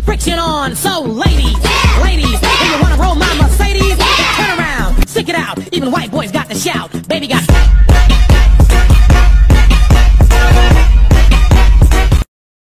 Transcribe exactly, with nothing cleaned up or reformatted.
friction on. So ladies, ladies, if you wanna roll my Mercedes, turn around, stick it out. Even white boys got to shout. Baby got